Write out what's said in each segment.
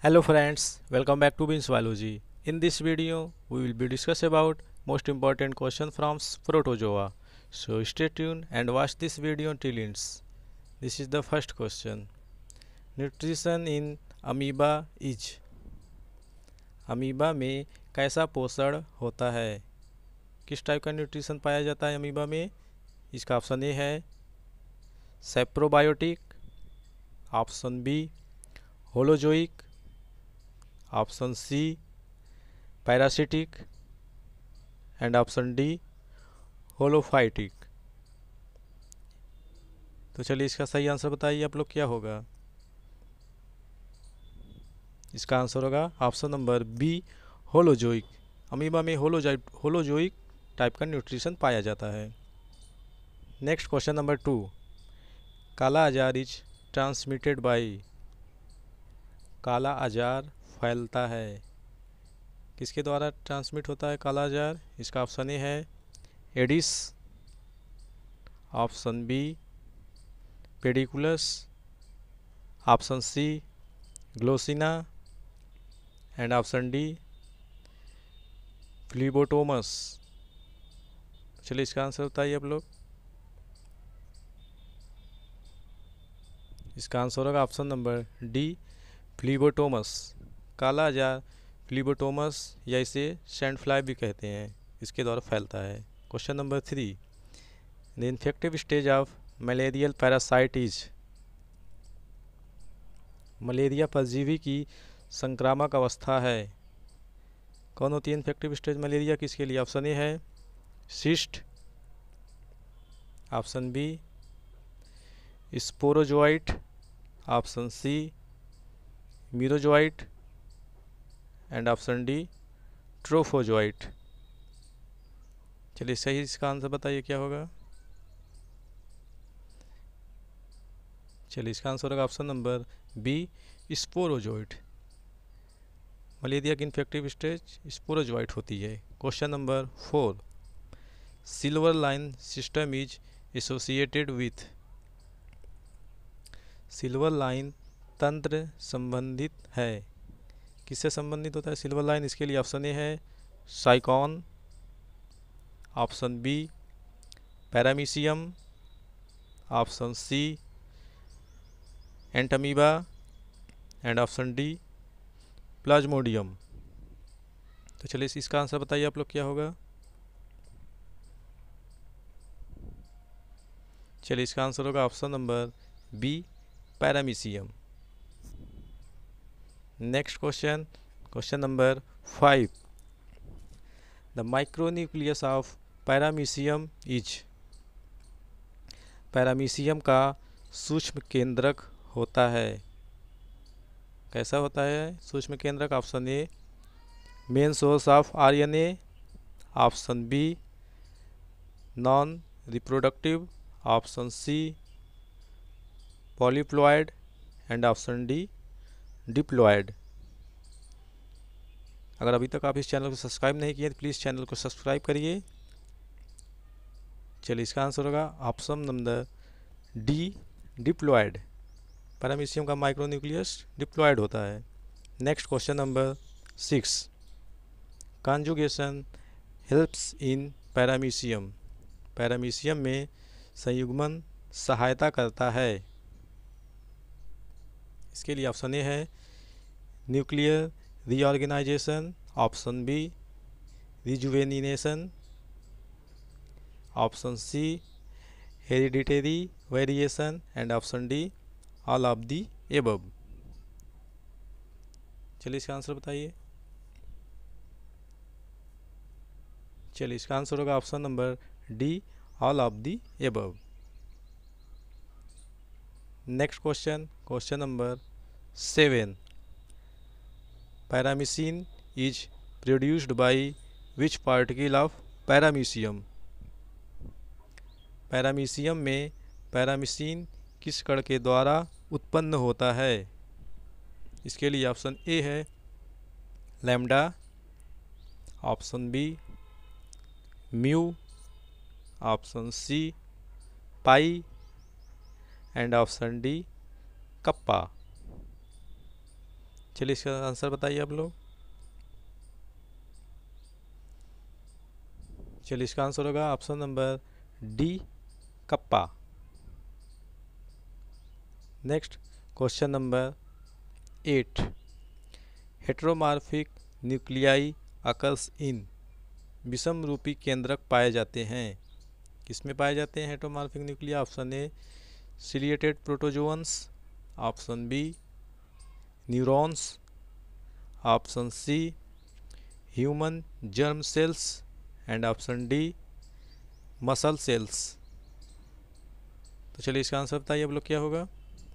Hello friends, welcome back to Beans Biology. In this video, we will be discuss about most important question from Protozoa. So stay tuned and watch this video until ends. This is the first question. Nutrition in amoeba is. Amoeba में कैसा पोषण होता है? किस type का nutrition पाया जाता है अमीबा में? इसका ऑप्शन ए है saprobiotic, option B holozoic, option C parasitic and option D holophytic. तो चलिए इसका सही आंसर बताइए आप लोग क्या होगा। इसका आंसर होगा option number B holozoic. Amoeba में होलोजोइक टाइप का न्यूट्रिशन पाया जाता है। नेक्स्ट क्वेश्चन नंबर 2, काला आजार इज ट्रांसमिटेड बाय। काला आजार फैलता है, किसके द्वारा ट्रांसमिट होता है काला आजार? इसका ऑप्शन ए है Aedes, option B Pediculus, option C Glossina and option D Phlebotomus. चलिए इसका आंसर बताइए आप लोग। इसका आंसर होगा ऑप्शन नंबर डी फ्लीबोटोमस। काला आजार फ्लीबोटोमस या इसे सैंड फ्लाई भी कहते हैं, इसके द्वारा फैलता है। Question number 3, the infective stage of malarial parasite is. Malaria परजीवी की संक्रामक अवस्था है, कौन होती है इन्फेक्टिव स्टेज मलेरिया की? इसके लिए ऑप्शन ए है cyst, option B sporozoite, option C merozoite and option D trophozoite. चलिए सही इसका आंसर बताइए क्या होगा। चलिए इसका आंसर होगा option number B sporozoite. Malaria की इन्फेक्टिव स्टेज स्पोरोजोइट होती है। Question number 4, silver line system is associated with. Silver line तंत्र संबंधित है, किससे संबंधित होता है सिल्वर लाइन? इसके लिए ऑप्शन ए है Sycon, option B Paramecium, option C Entamoeba and option D Plasmodium. तो चलिए इसका आंसर बताइए आप लोग क्या होगा। चलिए इसका आंसर होगा option number B Paramecium. Next question, question number 5, the micronucleus of Paramecium is. Paramecium का सूक्ष्म केंद्रक होता है, कैसा होता है सूक्ष्म केंद्रक? Option A main source of RNA, option B non reproductive, option C polyploid and option D diploid. अगर अभी तक आप इस चैनल को सब्सक्राइब नहीं किए तो प्लीज़ चैनल को सब्सक्राइब करिए। चलिए इसका आंसर होगा option number D diploid. Paramecium का माइक्रोन्यूक्लियस डिप्लॉयड होता है। Next question number 6, conjugation helps in Paramecium. Paramecium में संयुग्मन सहायता करता है, इसके लिए ऑप्शन ए है nuclear reorganisation, option B rejuvenation, option C hereditary variation and option D all of the above. चलिए इसका आंसर बताइए। चलिए इसका आंसर होगा option number D all of the above. Next question, question number 7, paramecin is produced by which particle of Paramecium. Paramecium में paramecin किस कण के द्वारा उत्पन्न होता है? इसके लिए ऑप्शन ए है lambda, option B mu, option C pi and option D kappa. चलिए इसका आंसर बताइए आप लोग। चलिए इसका आंसर होगा option number D, kappa. Next question number 8, heteromorphic nuclei occurs in, विषम रूपी केंद्रक पाए जाते हैं। किसमें पाए जाते हैं heteromorphic nuclei? Option A ciliated protozoans, option B neurons, option C human germ cells and option D muscle cells. तो चलिए इसका आंसर बताइए आप लोग क्या होगा।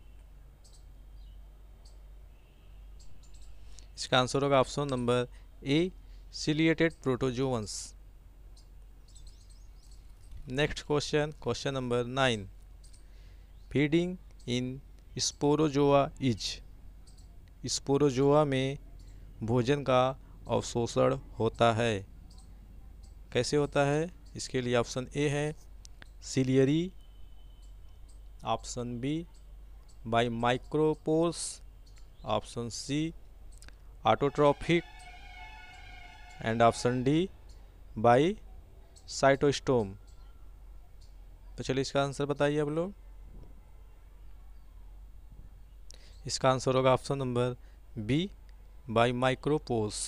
इसका आंसर होगा option number A, ciliated protozoans. Next question, question number 9, feeding in Sporozoa is, Sporozoa में भोजन का अवशोषण होता है। कैसे होता है? इसके लिए ऑप्शन ए है ciliary, option B by micropores, option C autotrophic and option D by cytostome. तो चलिए इसका आंसर बताइए आप लोग। इसका आंसर होगा option number B, by micropores.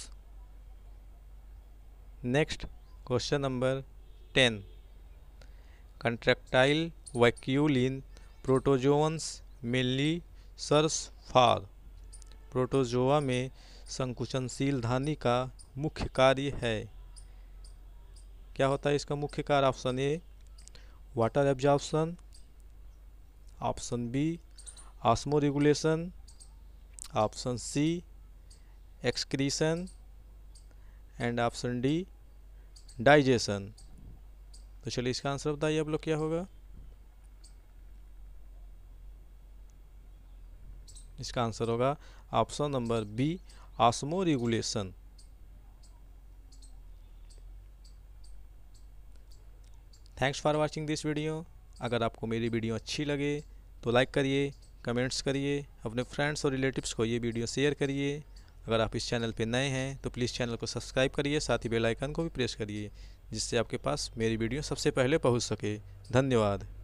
Next question number 10, contractile vacuole in protozoans mainly serves for, protozoa में संकुचनशील धानी का मुख्य कार्य है। क्या होता है इसका मुख्य कार्य? Option A water absorption, option B osmoregulation, option C excretion and option D digestion. तो चलिए इसका आंसर बताइए आप लोग क्या होगा। इसका आंसर होगा option number B, osmoregulation. Thanks for watching this video. अगर आपको मेरी वीडियो अच्छी लगे तो लाइक करिए, कमेंट्स करिए, अपने फ्रेंड्स और रिलेटिव्स को ये वीडियो शेयर करिए। अगर आप इस चैनल पे नए हैं तो प्लीज़ चैनल को सब्सक्राइब करिए, साथ ही बेल आइकन को भी प्रेस करिए, जिससे आपके पास मेरी वीडियो सबसे पहले पहुंच सके। धन्यवाद।